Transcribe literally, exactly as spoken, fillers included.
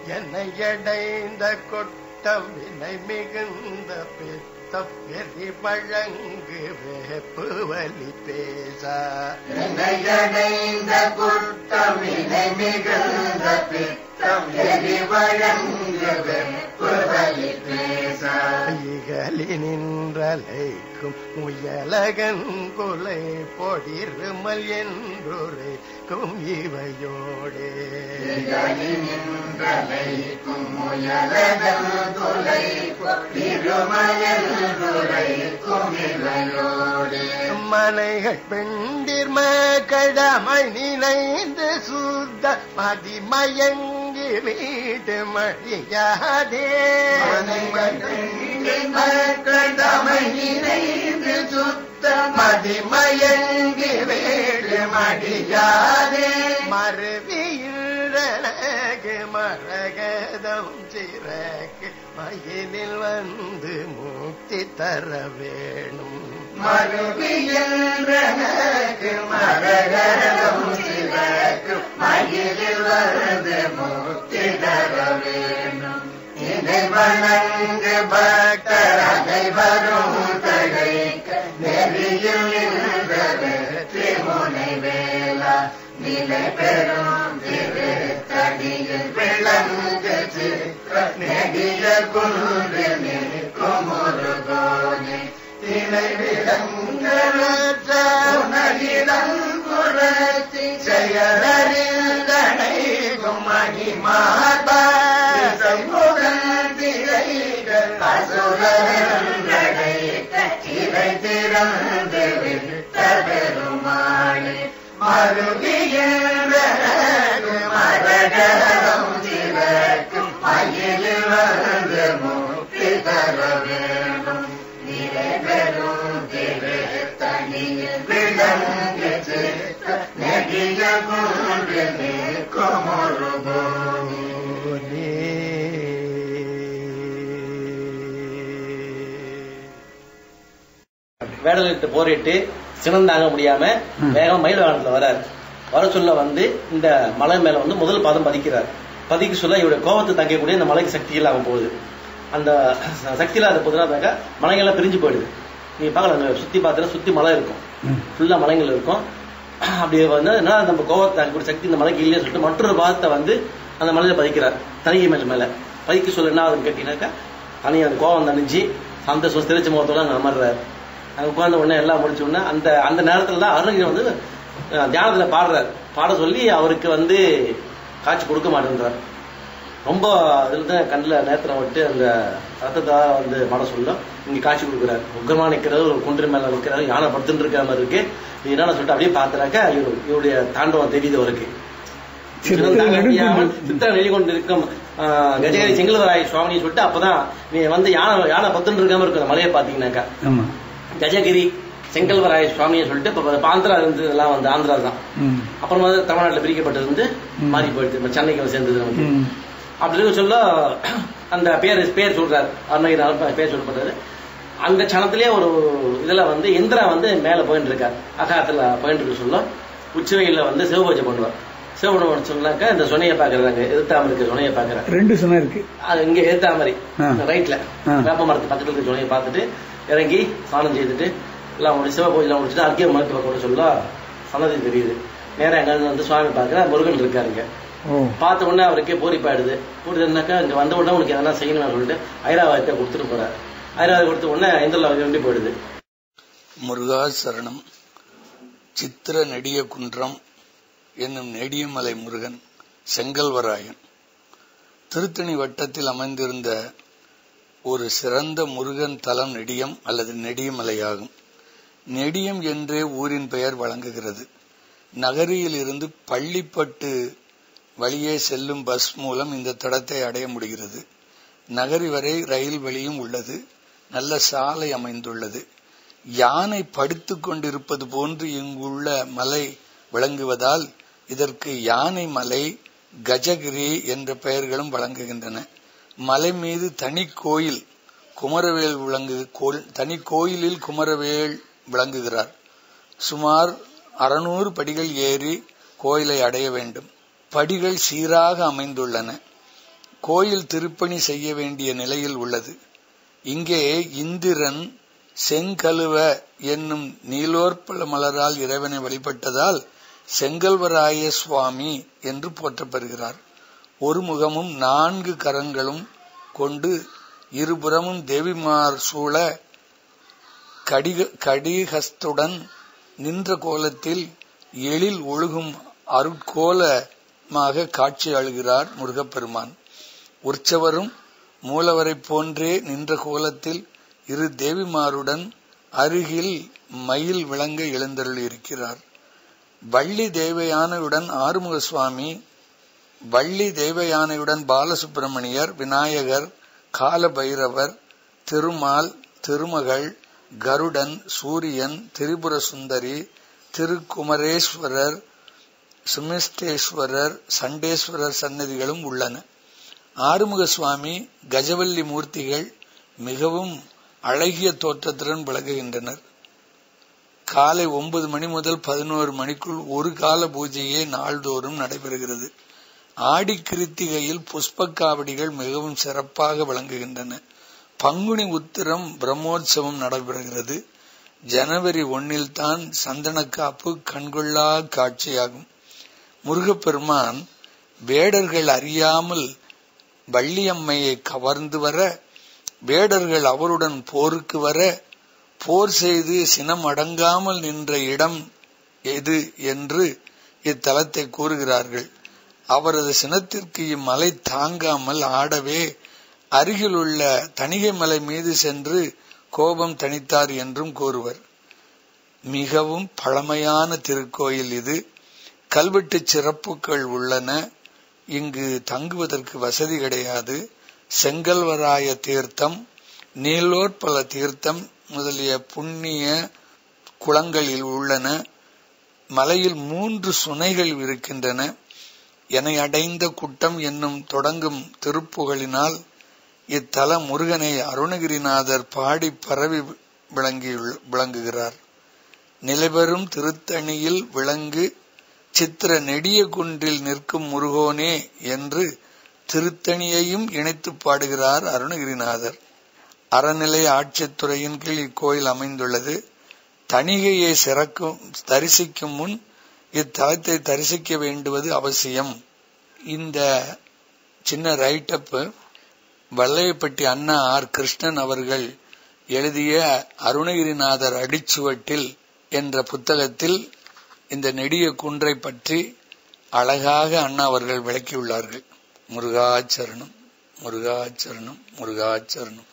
என்னை அடைந்த கொட்டம் வினை மிகுந்த பித்தம் எரி வழங்கு வேப்பு வலி பேச. என்னை அடைந்த கொட்டம் வினை மிகுந்த பித்தம் எரி வழங்கு வேப்பு வலி பேச. இகலி நின்றலைக்கும் முயலகன் கொலை பொடிருமல் என்றுரைக்கும் இவையோடே. இகலி நின்றலைக்கும் முயலகன் கொலை பொடிருமல் என்றுரைக்கும் இவையோடே. மனைகள் பெண்டிர் கடமை நினைந்து சுத்த மதிமயங்கி வீட்டு மழியாதே. கடமை நினைந்து சுத்த மதிமயங்கி வீடு மடியாதே. மறுவியிழகு மரகதம் சிறக்கு மயிலில் வந்து முக்தி தர வேணும். மறுவியிழகு மரகதம் சிறக்கு மயிலில் வந்து முக்தி தர வேணும். இதை வணங்கு பக்தர் அனைவரும் தழைக்க நெறியில் நின்ற வெற்றி முனை வேலா. நிலை பெறும் திருத்தடியில் விளங்கு சித்திர நெடிய குன்று நிற்கும் முருகோனே. தினை விளங்குணரிடம் புறத்தி செயலறிந்தனைக்கும் மணிமார்பா. அசுரடைக்க சிறை திறந்து விட்ட பெருமாளே. மறுவியழகு மரகதம் சிறக்கும் மயிலில் வந்து முக்தி தர வேண்டும். நிலை பெறும் திருத்தணியில் விளங்கு சித்த நெடிய குன்று நிற்கும் முருகோனே. வேடலிட்டு போரிட்டு சினந்தாங்க முடியாம வேகம் மயில் வாகனத்துல வராரு. வர சொல்ல வந்து இந்த மலை மேல வந்து முதல் பாதம் பதிக்கிறார். பதிக்க சொல்ல இவருடைய கோபத்தை தங்கக்கூடிய இந்த மலைக்கு சக்தி இல்லாம போகுது. அந்த சக்தி இல்லாத போதுனா மலைகள்லாம் பிரிஞ்சு போயிடுது. நீங்க பாக்கலாம், சுத்தி பார்த்தா சுத்தி மலை இருக்கும், ஃபுல்லா மலைகள் இருக்கும். அப்படி வந்து என்ன நம்ம கோபத்தை தங்கக்கூடிய சக்தி இந்த மலைக்கு இல்லையே சொல்லிட்டு மற்றொரு பாதத்தை வந்து அந்த மலையில பதிக்கிறார். தனிகை மேல மேல பதிக்க சொல்ல என்ன ஆகுதுன்னு கேட்டீங்கன்னாக்கா, தனியாக அந்த கோபம் தணிஞ்சு சந்தோஷம் தெரிச்ச முகத்தோட அங்க அமர்றாரு. அங்க உட்கார்ந்த உடனே எல்லாம் முடிச்ச உடனே அந்த அந்த நேரத்துல தான் அருணகிரி வந்து தியானத்துல பாடுறாரு. பாட சொல்லி அவருக்கு வந்து காட்சி கொடுக்க மாட்டேன்றார். ரொம்ப இதுல தான் கண்ணில் நேத்திரம் விட்டு அந்த ரத்தத்தை வந்து பாட சொல்ல இங்க காட்சி கொடுக்குறாரு. உக்ரமா நிற்கிறது, ஒரு குன்று மேல நிற்கிறாரு, யானை படுத்துட்டு இருக்கிற மாதிரி இருக்கு. நீ என்னன்னு சொல்லிட்டு அப்படியே பாத்துறாக்க இவருடைய தாண்டவம் தெரியுது அவருக்கு. சித்திர வெளிக்கொண்டு இருக்கும் கஜகிரி செங்கல்வராய சுவாமியை சொல்லிட்டு அப்பதான் நீ வந்து யானை யானை பத்துட்டு இருக்காம இருக்கிற மலையை பாத்தீங்கன்னாக்கா கஜகிரி செங்கல்வராய சுவாமியை சொல்லிட்டு இப்ப ஆந்திரா இருந்து எல்லாம் வந்து ஆந்திரா தான். அப்புறமா தமிழ்நாட்டில் பிரிக்கப்பட்டது வந்து மாறி போயிடுது, சென்னைக்கு சேர்ந்தது நமக்கு. அப்படி இருக்க சொல்ல அந்த பேர் பேர் சொல்றாரு, அருணகிரி பேர் சொல்லப்பட்டது. அந்த சனத்திலேயே ஒரு இதுல வந்து இந்திரா வந்து மேல போயிட்டு இருக்காரு, அகாத்துல போயிட்டு இருக்க சொல்ல உச்சவையில வந்து சிவபூஜை பண்ணுவார். சிவபூஜை சொன்னாக்கா இந்த சொனையை பாக்குறாங்க, எதிர்த்தாம இருக்கு சொனையை பாக்குறாங்க. ரெண்டு சொன்ன இருக்கு, அது இங்க எதிர்த்தா மாதிரி ரைட்ல வேப்ப மரத்து பக்கத்துல இருக்க சொனையை பார்த்துட்டு இறங்கி ஸ்நானம் செய்துட்டு எல்லாம் முடிச்சு சிவபூஜை முடிச்சுட்டு அர்க்கிய மரத்துல கூட சொல்ல சன்னதி தெரியுது. நேரம் எங்க வந்து சுவாமி பாக்குற முருகன் இருக்காருங்க. பார்த்த உடனே அவருக்கே பூரிப்பாயிடுது. பூரினாக்கா இங்க வந்த உடனே உனக்கு எதனா செய்யணும்னு சொல்லிட்டு ஐராவதத்தை கொடுத்துட்டு போறாரு. ஐராவதம் கொடுத்த உடனே ஐந்தர்ல வேண்டி போயிடுது. முருகா சரணம். சித்திர நெடிய குன்றம் என்னும் நெடியமலை முருகன் செங்கல்வராயன் திருத்தணி வட்டத்தில் அமைந்திருந்த ஒரு சிறந்த முருகன் தலம் நெடியம் அல்லது நெடியமலையாகும். நெடியம் என்றே ஊரின் பெயர் வழங்குகிறது. நகரியில் இருந்து பள்ளிப்பட்டு வழியே செல்லும் பஸ் மூலம் இந்த தடத்தை அடைய முடிகிறது. நகரி வரை ரயில் வழியும் உள்ளது. நல்ல சாலை அமைந்துள்ளது. யானை படுத்துக் கொண்டிருப்பது போன்று இங்குள்ள மலை விளங்குவதால் இதற்கு யானை மலை, கஜகிரி என்ற பெயர்களும் வழங்குகின்றன. மலை மீது தனி கோயில் குமரவேல் விளங்கு தனி கோயிலில் குமரவேல் விளங்குகிறார். சுமார் அறுநூறு படிகள் ஏறி கோயிலை அடைய வேண்டும். படிகள் சீராக அமைந்துள்ளன. கோயில் திருப்பணி செய்ய வேண்டிய நிலையில் உள்ளது. இங்கே இந்திரன் செங்கலுவ என்னும் நீலோற்பல மலரால் இறைவனை வழிபட்டதால் செங்கல்வராய சுவாமி என்று போற்றப்பெறுகிறார். ஒரு முகமும் நான்கு கரங்களும் கொண்டு இருபுறமும் தேவிமார் சூழ கடிக கடிகஸ்துடன் நின்ற கோலத்தில் எழில் ஒழுகும் அருட்கோலமாக காட்சி அழுகிறார் முருகப்பெருமான். உற்சவரும் மூலவரை போன்றே நின்ற கோலத்தில் இரு தேவிமாருடன் அருகில் மயில் விளங்க எழுந்தருளியிருக்கிறார். வள்ளி தேவயானையுடன் ஆறுமுக சுவாமி, வள்ளி தேவயானையுடன் பாலசுப்பிரமணியர், விநாயகர், கால பைரவர், திருமால், திருமகள், கருடன், சூரியன், திரிபுர சுந்தரி, திருக்குமரேஸ்வரர், சுமிஷ்டேஸ்வரர், சண்டேஸ்வரர் சன்னதிகளும் உள்ளன. ஆறுமுக சுவாமி, கஜவல்லி மூர்த்திகள் மிகவும் அழகிய தோற்றத்துடன் விளங்குகின்றனர். காலை ஒன்பது மணி முதல் பதினோரு மணிக்குள் ஒரு கால பூஜையே நாள்தோறும் நடைபெறுகிறது. ஆடி கிருத்திகையில் புஷ்ப காவடிகள் மிகவும் சிறப்பாக விளங்குகின்றன. பங்குனி உத்திரம் பிரம்மோற்சவம் நடைபெறுகிறது. ஜனவரி ஒன்னில் தான் சந்தனக்காப்பு கண்கொள்ளா காட்சியாகும். முருகப்பெருமான் வேடர்கள் அறியாமல் வள்ளியம்மையை கவர்ந்து வர, வேடர்கள் அவருடன் போருக்கு வர, போர் செய்து சினம் அடங்காமல் நின்ற இடம் எது என்று இத்தலத்தை கூறுகிறார்கள். அவரது சினத்திற்கு இம்மலை தாங்காமல் ஆடவே அருகிலுள்ள தணிகை மலை மீது சென்று கோபம் தணித்தார் என்றும் கூறுவர். மிகவும் பழமையான திருக்கோயில் இது. கல்வெட்டு சிறப்புகள் உள்ளன. இங்கு தங்குவதற்கு வசதி கிடையாது. செங்கல்வராய தீர்த்தம், நீலோற்பல தீர்த்தம் முதலிய புண்ணிய குளங்களில் உள்ளன. மலையில் மூன்று சுனைகள் இருக்கின்றன. எனை அடைந்த குட்டம் என்னும் தொடங்கும் திருப்புகளினால் இத்தல முருகனை அருணகிரிநாதர் பாடி பரவி விளங்கி விளங்குகிறார். நிலைபெறும் திருத்தணியில் விளங்கு சித்திர நெடிய குன்றில் நிற்கும் முருகோனே என்று திருத்தணியையும் இணைத்து பாடுகிறார் அருணகிரிநாதர். அறநிலை ஆட்சித்துறையின் கீழ் இக்கோயில் அமைந்துள்ளது. தணிகையை சிறக்கும் தரிசிக்கும் முன் இத்தலத்தை தரிசிக்க வேண்டுவது அவசியம். இந்த சின்ன ரைட்டப் வல்லையப்பட்டி அண்ணா ஆர் கிருஷ்ணன் அவர்கள் எழுதிய அருணகிரிநாதர் அடிச்சுவட்டில் என்ற புத்தகத்தில் இந்த நெடிய குன்றை பற்றி அழகாக அண்ணா அவர்கள் விளக்கியுள்ளார்கள். முருகாச்சரணம், முருகாச்சரணம், முருகாச்சரணம்.